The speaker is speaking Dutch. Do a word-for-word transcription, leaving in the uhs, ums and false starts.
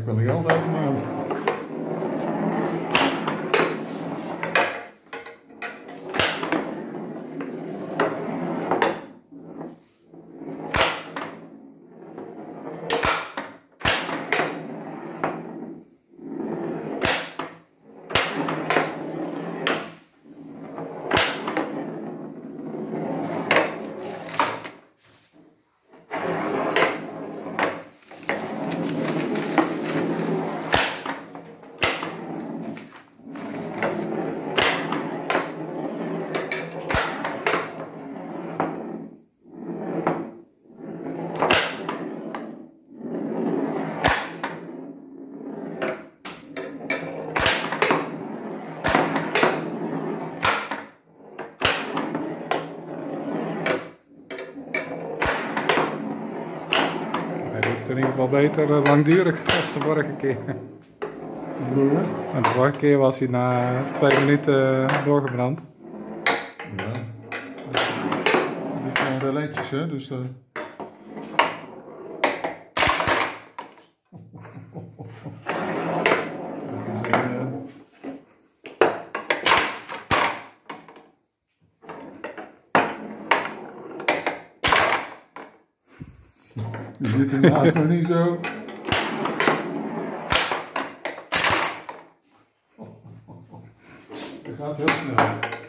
ik wel de geldautomaat. In ieder geval beter uh, langdurig als de vorige keer. En de vorige keer was hij na twee minuten uh, doorgebrand. Ja. Dit zijn reletjes, hè, dus uh... dat is een, uh... Die zit ernaast nog niet zo. Dat gaat heel snel.